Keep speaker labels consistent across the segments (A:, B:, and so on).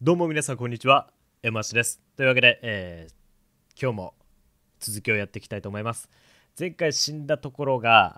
A: どうも皆さんこんにちは、エマシです。というわけで、今日も続きをやっていきたいと思います。前回死んだところが、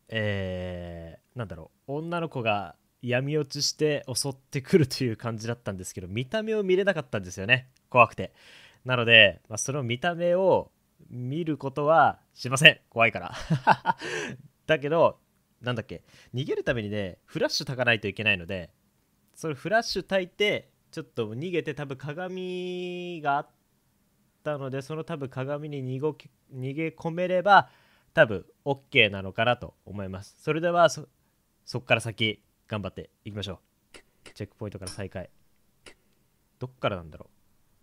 A: 女の子が闇落ちして襲ってくるという感じだったんですけど、見た目を見れなかったんですよね、怖くて。なので、その見た目を見ることはしません、怖いからだけど、逃げるためにね、フラッシュ焚かないといけないので、それフラッシュ焚いてちょっと逃げて、多分鏡があったので、その多分鏡に逃げ込めれば多分 OK なのかなと思います。それではそっから先頑張っていきましょう。チェックポイントから再開。どっからなんだろう。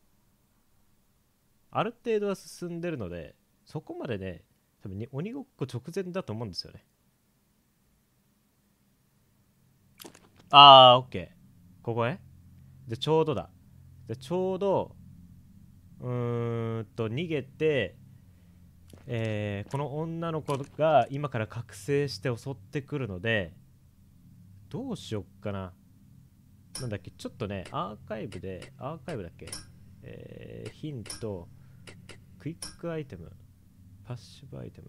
A: ある程度は進んでるので、そこまでね、多分に鬼ごっこ直前だと思うんですよね。OK。ここへでちょうどだ。でちょうど逃げて、この女の子が今から覚醒して襲ってくるので、どうしよっかな。ちょっとね、アーカイブだっけ、ヒント、クイックアイテム、パッシブアイテム、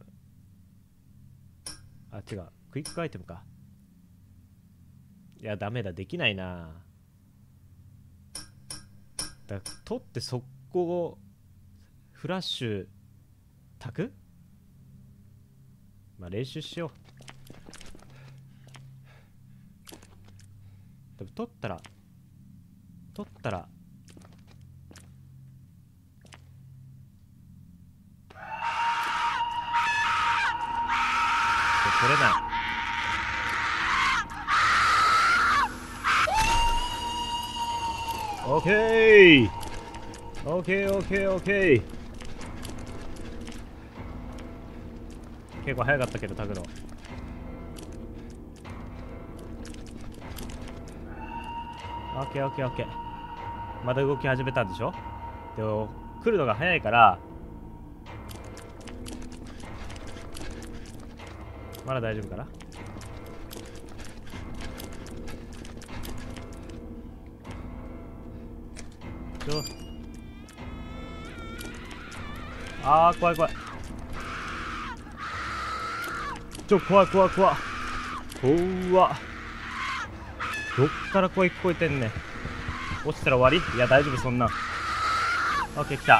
A: 違う、クイックアイテムか。いや、ダメだ、できないな。取って速攻フラッシュ焚く。練習しよう。でも取ったら取れない。オッケーオッケーオッケーオッケー。結構早かったけどタグの。オッケーオッケーオッケー。まだ動き始めたんでしょ。でも来るのが早いからまだ大丈夫かな。怖い怖い。怖い怖い怖い。うわ、どっから声聞こえてんねん。落ちたら終わり。いや大丈夫、そんなん。オッケー、来た。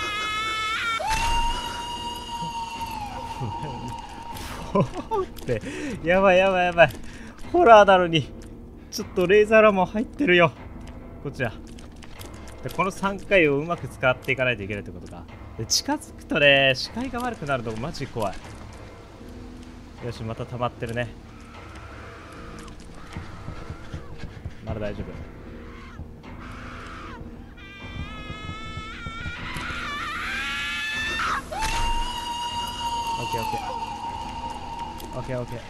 A: ってやばいやばいやばい。ホラーなのにちょっとレーザーラモン入ってるよ、こちら。でこの3回をうまく使っていかないといけないってことか。で近づくとね、視界が悪くなるのマジ怖い。よし、また溜まってるね。まだ大丈夫。オッケーオッケーオッケーオッケー。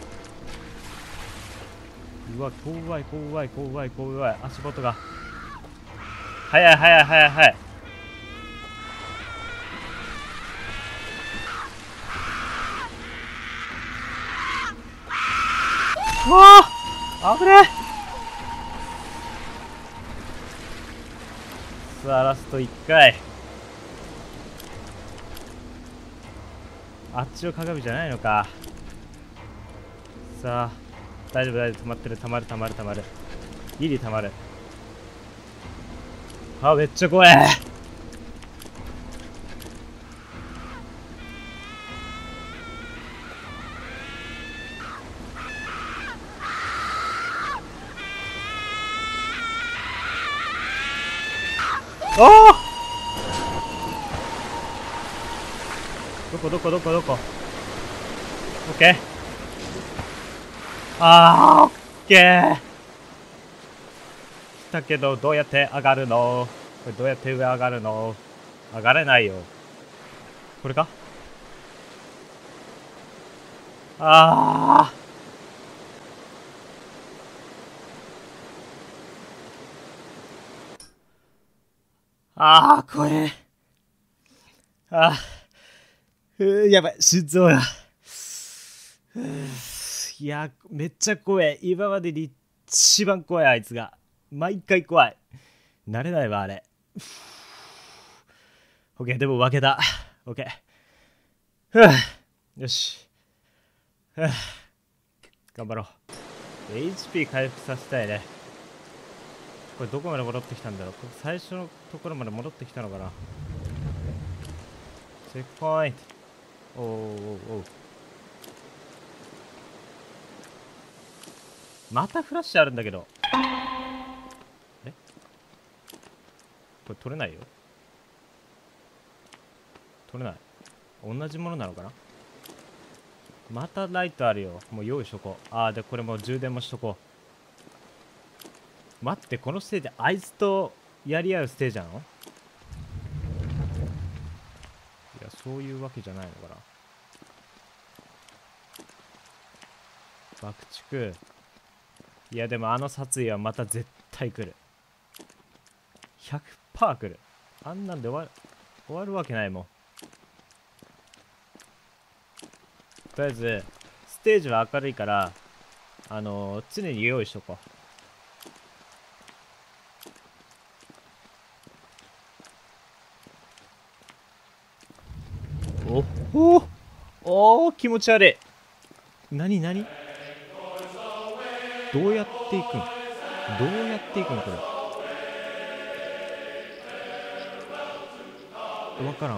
A: うわ、怖い怖い怖い怖い。足元が早い早い早い早い。うわあ、危ねえ。さあラスト1回。あっちの鏡じゃないのか。さあ大丈夫大丈夫。溜まってる、溜まる溜まる溜まる。ギリ溜まる。めっちゃ怖い。どこどこどこどこ。オッケー。オッケー。来たけど、どうやって上がるの。これどうやって上上がるの。上がれないよ。これか。怖え。やばい、心臓や。いや、めっちゃ怖い。今までで一番怖い、あいつが。毎回怖い。 慣れないわあれ。OK でも負けた。OK ふぅよしふぅ頑張ろう。 HP 回復させたいね。これどこまで戻ってきたんだろう。これ最初のところまで戻ってきたのかな。チェックポイント。おうおうおう。またフラッシュあるんだけど。えこれ取れないよ。取れない。同じものなのかな。またライトあるよ。もう用意しとこう。ああ、でこれも充電もしとこう。待って、このステージあいつとやり合うステージなの？いや、そういうわけじゃないのかな。爆竹。いやでもあの殺意はまた絶対来る。 100% 来る。あんなんで終わるわけないもん。とりあえずステージは明るいから常に用意しとこう。お気持ち悪い。何どうやっていくんこれ。わからん。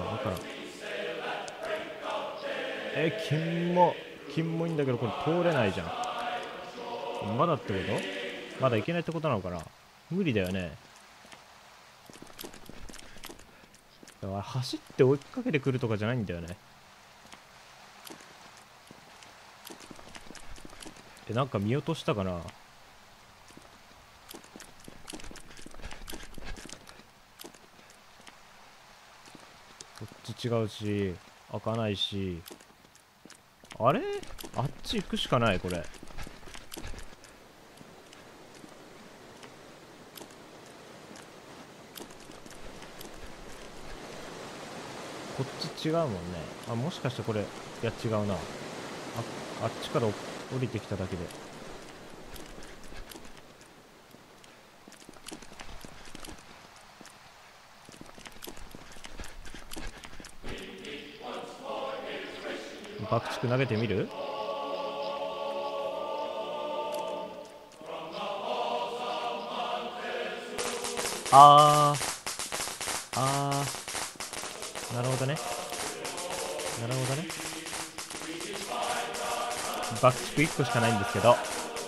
A: 金もいいんだけど、これ通れないじゃん。まだってこと？まだいけないってことなのかな。無理だよね。だから走って追いかけてくるとかじゃないんだよね。なんか見落としたかな。こっち違うし開かないし。あれあっち行くしかない。これこっち違うもんね。あ、もしかしてこれ、いや違うな。あっちから降りてきただけで。爆竹投げてみる？あー、なるほどね。爆竹1個しかないんですけど、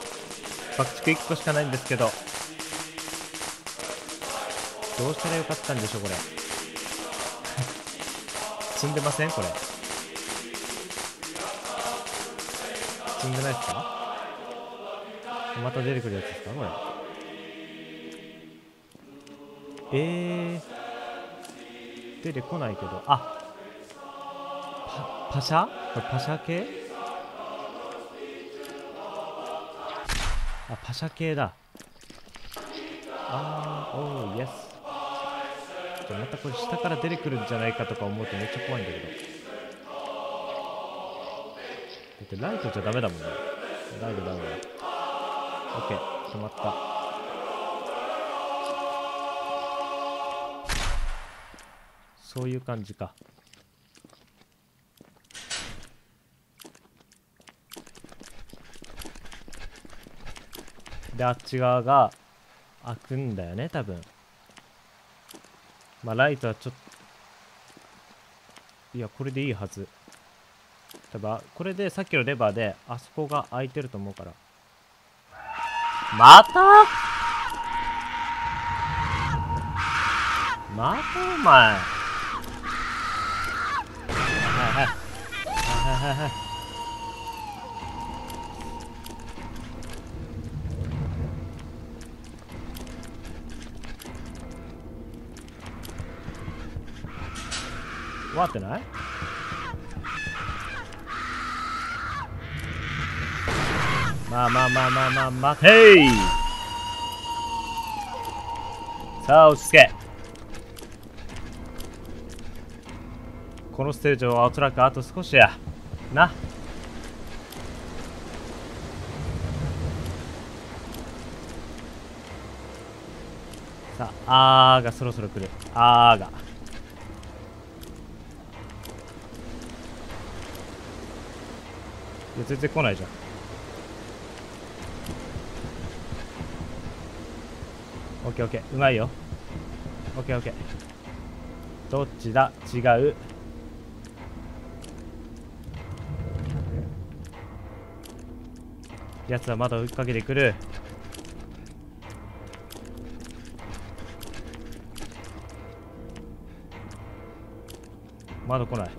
A: どうしたらよかったんでしょうこれ。積んでませんこれ。積んでないですか？また出てくるやつですかこれ。出てこないけど。パシャ？これパシャ系？パシャ系だ。おー、イエス。またこれ下から出てくるんじゃないかとか思うとめっちゃ怖いんだけど。だってライトじゃダメだもんね。ライトダメだ。オッケー、止まった。そういう感じか。で、あっち側が開くんだよね多分。まあライトはちょっと、いやこれでいいはず。多分これでさっきのレバーであそこが開いてると思うから。またお前。終わってない？待てー。さあ落ち着け。このステージはおそらくあと少しやな。 さあ、がそろそろ来る。が。いや、全然来ないじゃん。オッケーオッケー。うまいよ。オッケーオッケー。どっちだ？違う。やつはまだ追いかけてくる。まだ来ない。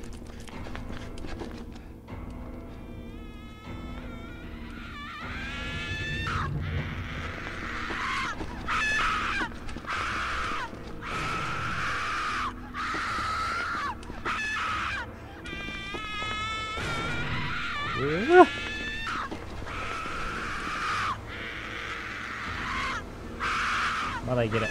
A: まだいける。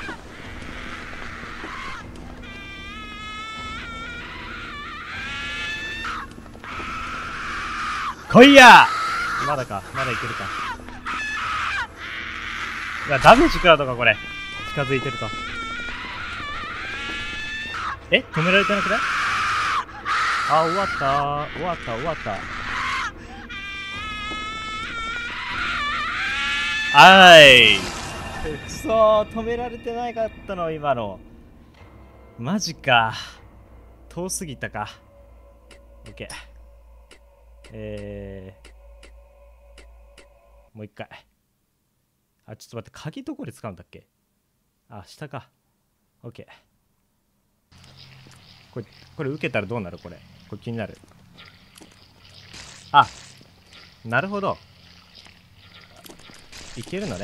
A: 来いや。まだか、まだいけるか。いや、ダメージ食らうのかこれ。近づいてると。止められてなくない？終わった。終わった。くそー、止められてなかったの今の。マジか。遠すぎたか。オッケー。もう一回。ちょっと待って、鍵どこで使うんだっけ？下か。オッケー。これ受けたらどうなる？これ気になる。なるほど。いけるのね。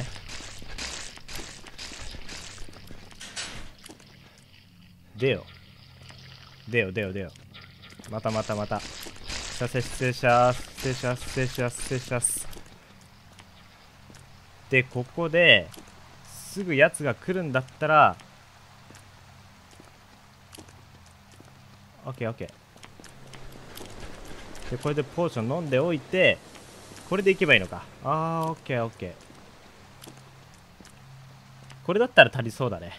A: 出よ。また。失礼します。で、ここですぐやつが来るんだったら、オッケー。で、これでポーション飲んでおいて、これでいけばいいのか。オッケー。これだったら足りそうだね。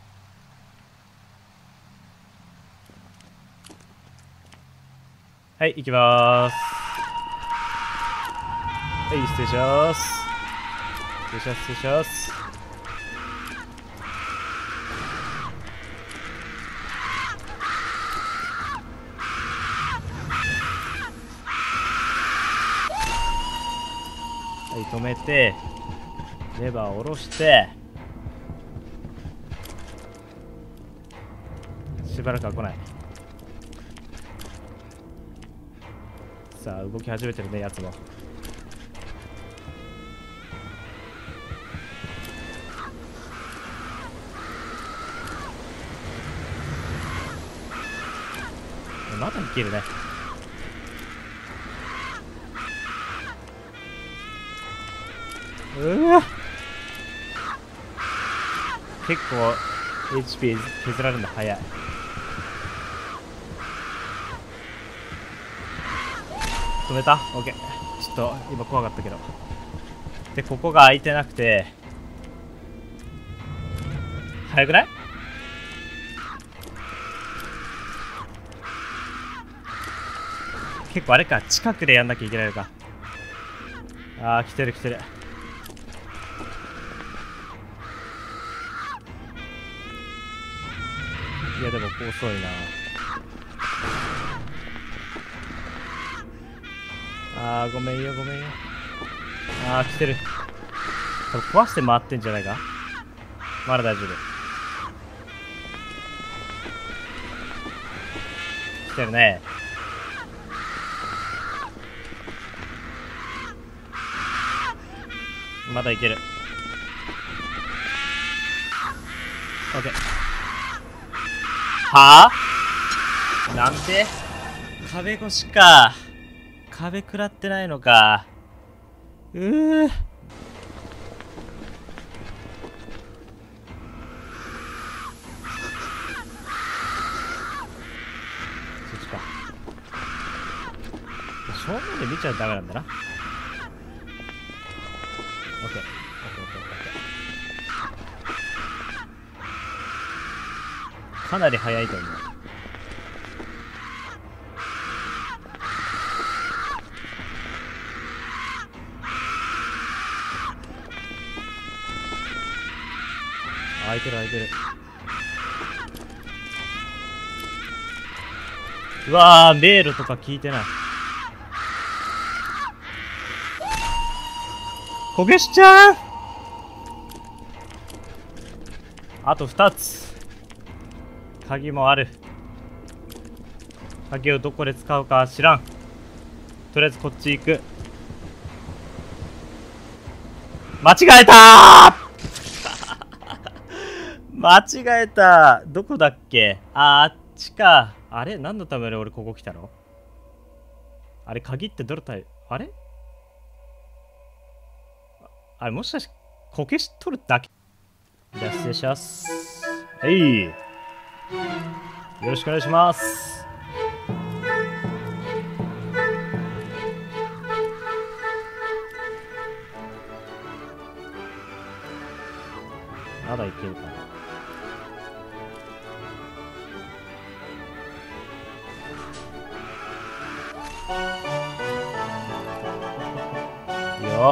A: はい、行きまーす。はい、失礼します。はい、止めて、レバーを下ろして、しばらくは来ない。さあ、動き始めてるね、やつも。まだいけるね。結構 HP 削られるの早い。止めた？ OK。 ちょっと今怖かったけど。で、ここが空いてなくて、早くない？結構あれか、近くでやんなきゃいけないのか。来てる。いやでも遅いな。ごめんよ。来てる。多分壊して回ってんじゃないか。まだ大丈夫。来てるね。まだいける。OK。なんで壁越しか。壁食らってないのか。そっちか。正面で見ちゃダメなんだな。OK。 かなり早いと思う。開いてる開いてる。うわー、迷路とか聞いてない。こけしちゃん、あと2つ。鍵もある。鍵をどこで使うか知らん。とりあえずこっち行く。間違えた間違えた。どこだっけ。あっちか。あれ何のために俺ここ来たの。あれ鍵ってどれたい。あれあれもしかしてこけし取るだけ。じゃあ失礼します。はい、よろしくお願いします。まだいけるかな。いいよ。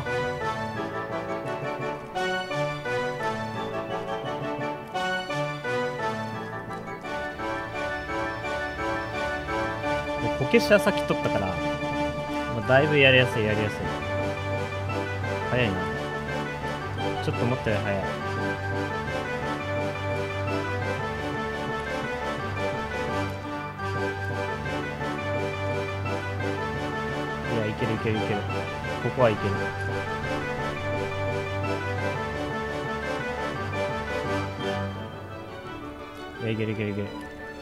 A: こけしはさっき取ったから、もうだいぶやりやすいやりやすい。早いな。ちょっと思ったより早い。いや、いけるいけるいける。ここはいける。いや、いけるいけるいける。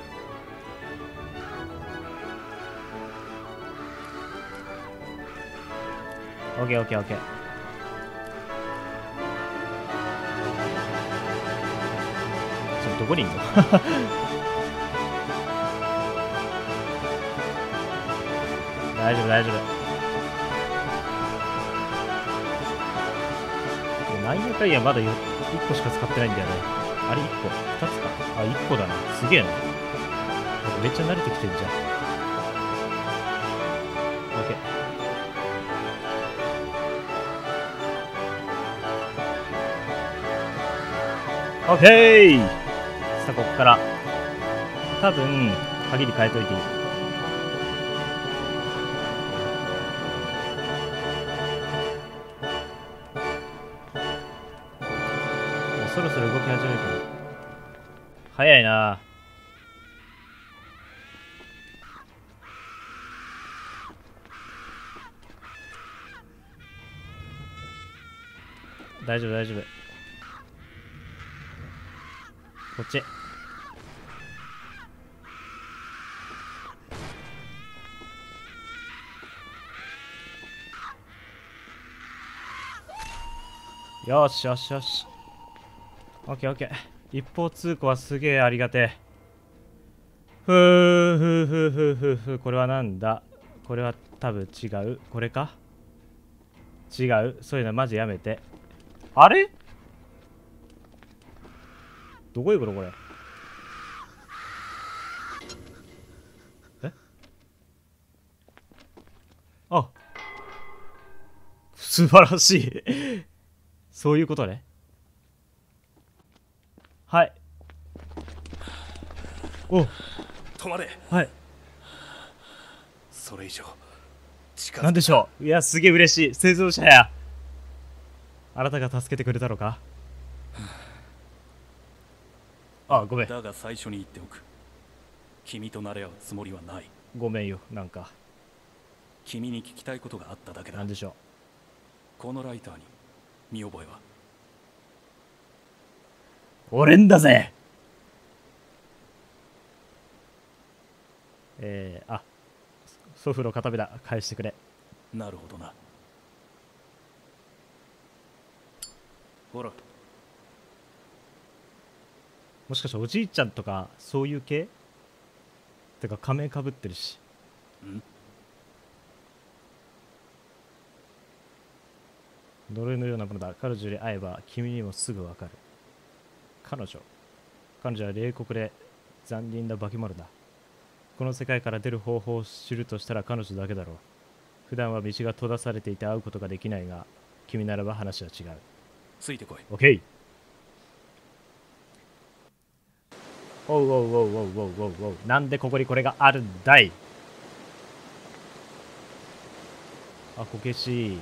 A: オッケーオッケーオッケー。どこにいんの大丈夫大丈夫。なんやかんやまだ1個しか使ってないんだよね。あれ1個 ?2 つか。あ、1個だな。すげえな。なんかめっちゃ慣れてきてんじゃん。オッケー。オッケー。さあ、ここから。多分、鍵に変えといていい。そろそろ動き始めるけど。早いな。大丈夫大丈夫。こっち。よしよしよし。オッケーオッケー。一方通行はすげえありがてえ。ふーふーふーふーふーふー。これはなんだ。これは多分違う。これか。違う。そういうのマジやめて。あれどこ行くのこれ。え、あ、素晴らしいそういうことね。はい。お、
B: 止まれ。
A: はい。
B: それ以上近づく。
A: なんでしょう。いや、すげえ嬉しい。生存者や。あなたが助けてくれたのか。あ、ごめん。
B: だが最初に言っておく。君となれ合うつもりはない。
A: ごめんよ。なんか。
B: 君に聞きたいことがあっただけだ。
A: なんでしょう。
B: このライターに見覚えは。
A: 俺んだぜ。あ、祖父の片目だ。返してくれ。
B: なるほどな。ほら、
A: もしかしておじいちゃんとかそういう系てか仮面かぶってるし。
B: ん
A: 呪いのようなものだ。彼女に会えば君にもすぐわかる。彼女は冷酷で残忍な化け物だ。この世界から出る方法を知るとしたら彼女だけだろう。普段は道が閉ざされていて会うことができないが、君ならば話は違う。
B: ついてこい。
A: オッケー。おうおうおうおうおうおうおう。なんでここにこれがあるんだい。あ、こけし。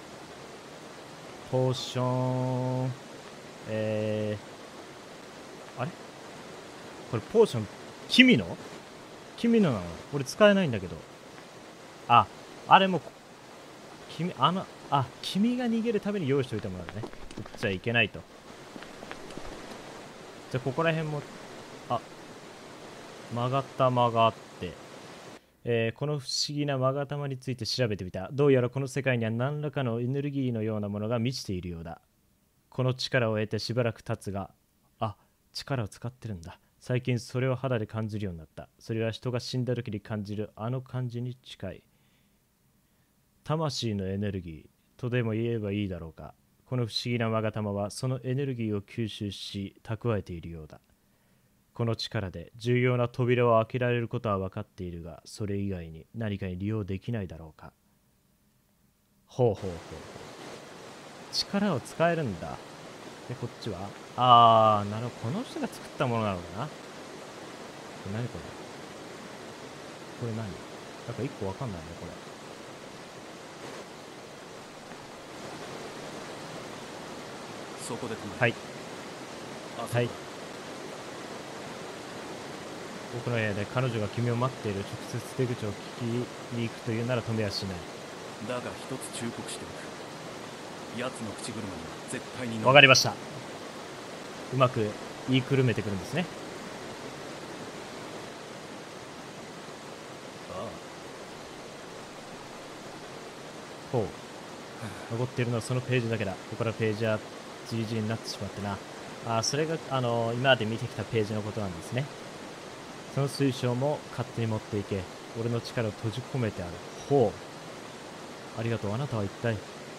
A: ポーション。あれこれポーション、君のなの俺使えないんだけど。あ、あれも、君が逃げるために用意しておいたものだね。撃っちゃいけないと。じゃあ、ここら辺も、曲がって、この不思議な勾玉について調べてみた。どうやらこの世界には何らかのエネルギーのようなものが満ちているようだ。この力を得てしばらく経つが、力を使ってるんだ。最近それを肌で感じるようになった。それは人が死んだ時に感じるあの感じに近い。魂のエネルギーとでも言えばいいだろうか。この不思議な勾玉はそのエネルギーを吸収し蓄えているようだ。この力で重要な扉を開けられることは分かっているが、それ以外に何かに利用できないだろうか。ほうほうほうほう。力を使えるんだ。で、こっちはなるほど。この人が作ったものなのかな。これ何これ。これ何なんか一個わかんないね、これ。
B: そこで止まれ。
A: はい。はい。
B: あそこ
A: 僕の部屋で彼女が君を待っている。直接出口を聞きに行くというなら止めはしない。
B: だが一つ忠告しておく。奴の口車には絶対に乗る。
A: わかりました。うまく言いくるめてくるんですね。ほう。残っているのはそのページだけだ。ここからページはじりじりになってしまってな。それが今まで見てきたページのことなんですね。その水晶も勝手に持っていけ。俺の力を閉じ込めてある。ほう。ありがとう。あなたは一体。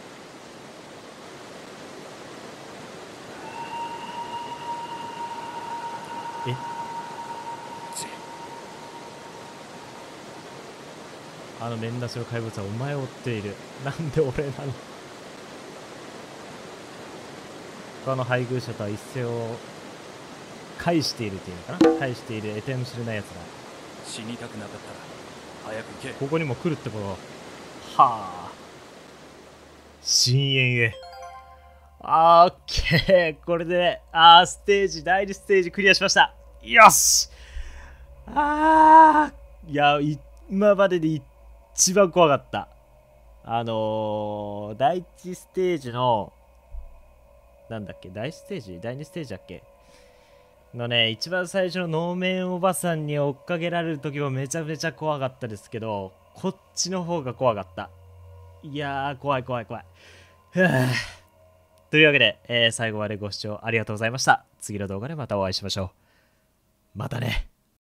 A: あの面出しの怪物はお前を追っている。なんで俺なの。他の配偶者とは一線を介しているというのかな。介している得体も知れないやつだ。
B: 死にたくなかったら早く行け。
A: ここにも来るってこと。はあ。深淵へ。オッケー。これでステージ第2ステージクリアしました。よし。いや今までで一番怖かった。第1ステージのなんだっけ、第1ステージ第2ステージだっけのね、一番最初の能面おばさんに追っかけられる時もめちゃめちゃ怖かったですけど、こっちの方が怖かった。いやー、怖い怖い怖い。ふぅというわけで、最後までご視聴ありがとうございました。次の動画でまたお会いしましょう。またね。